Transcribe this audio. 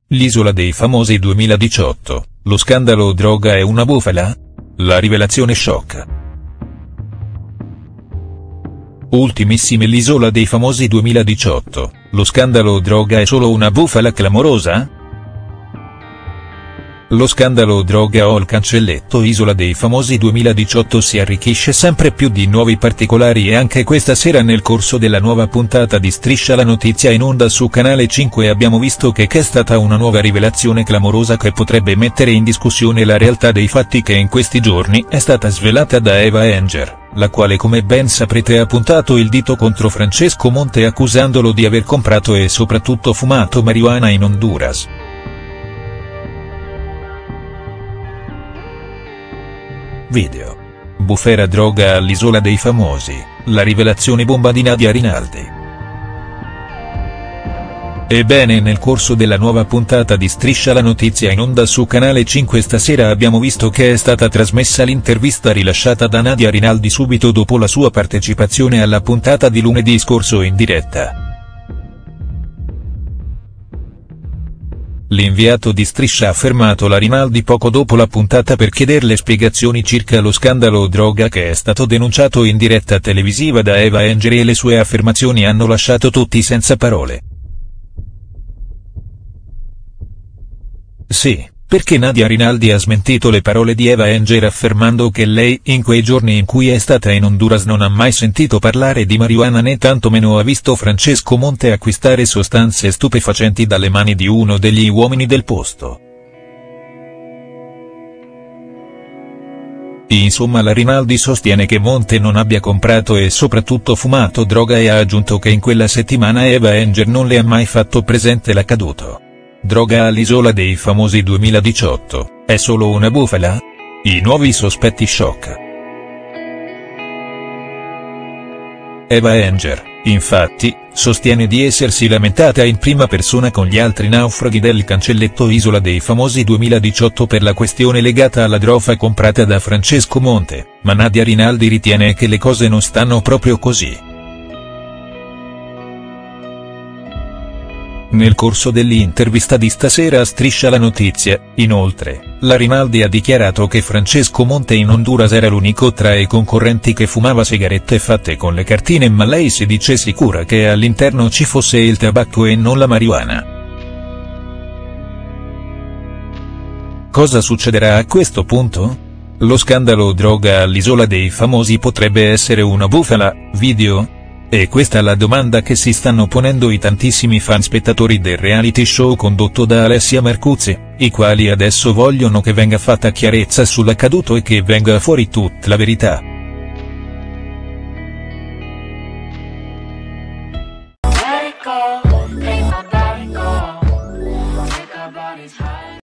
L'isola dei famosi 2018, lo scandalo droga è una bufala? La rivelazione sciocca. Ultimissime. L'isola dei famosi 2018, lo scandalo droga è solo una bufala clamorosa? Lo scandalo droga o il cancelletto Isola dei famosi 2018 si arricchisce sempre più di nuovi particolari e anche questa sera nel corso della nuova puntata di Striscia la notizia in onda su Canale 5 abbiamo visto che c'è stata una nuova rivelazione clamorosa che potrebbe mettere in discussione la realtà dei fatti che in questi giorni è stata svelata da Eva Enger, la quale come ben saprete ha puntato il dito contro Francesco Monte accusandolo di aver comprato e soprattutto fumato marijuana in Honduras. Video. Bufera droga all'Isola dei famosi, la rivelazione bomba di Nadia Rinaldi. Ebbene, nel corso della nuova puntata di Striscia la notizia in onda su Canale 5 stasera abbiamo visto che è stata trasmessa l'intervista rilasciata da Nadia Rinaldi subito dopo la sua partecipazione alla puntata di lunedì scorso in diretta. L'inviato di Striscia ha fermato la Rinaldi poco dopo la puntata per chiederle spiegazioni circa lo scandalo droga che è stato denunciato in diretta televisiva da Eva Enger e le sue affermazioni hanno lasciato tutti senza parole. Sì, perché Nadia Rinaldi ha smentito le parole di Eva Enger affermando che lei, in quei giorni in cui è stata in Honduras, non ha mai sentito parlare di marijuana né tantomeno ha visto Francesco Monte acquistare sostanze stupefacenti dalle mani di uno degli uomini del posto. Insomma, la Rinaldi sostiene che Monte non abbia comprato e soprattutto fumato droga e ha aggiunto che in quella settimana Eva Enger non le ha mai fatto presente l'accaduto. Droga all'Isola dei famosi 2018, è solo una bufala? I nuovi sospetti shock. Eva Enger, infatti, sostiene di essersi lamentata in prima persona con gli altri naufraghi del cancelletto Isola dei famosi 2018 per la questione legata alla droga comprata da Francesco Monte, ma Nadia Rinaldi ritiene che le cose non stanno proprio così. Nel corso dell'intervista di stasera a Striscia la notizia, inoltre, la Rinaldi ha dichiarato che Francesco Monte in Honduras era l'unico tra i concorrenti che fumava sigarette fatte con le cartine, ma lei si dice sicura che all'interno ci fosse il tabacco e non la marijuana. Cosa succederà a questo punto? Lo scandalo droga all'Isola dei famosi potrebbe essere una bufala, video? E questa è la domanda che si stanno ponendo i tantissimi fan spettatori del reality show condotto da Alessia Marcuzzi, i quali adesso vogliono che venga fatta chiarezza sull'accaduto e che venga fuori tutta la verità. Let it go.